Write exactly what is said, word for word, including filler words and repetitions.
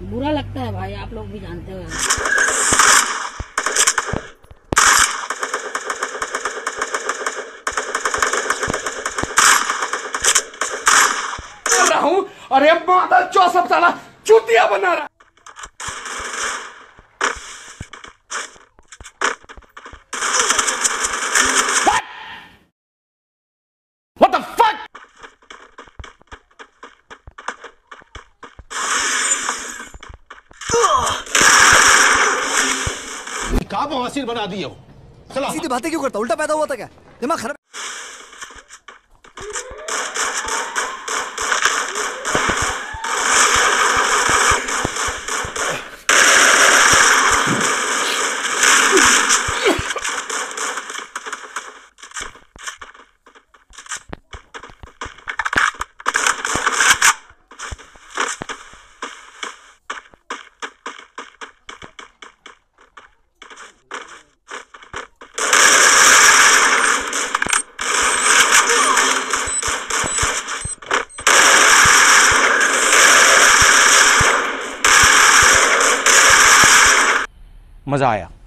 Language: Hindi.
बुरा लगता है भाई, आप लोग भी जानते हो। कर रहा हूँ, अरे माता चौसठ साला चूतिया बना रहा। What the fuck? क्या बवासीर बना दिए हो? चलो सीधी बातें क्यों करता? उल्टा पैदा हुआ था क्या? दिमाग खराब। मजा आया।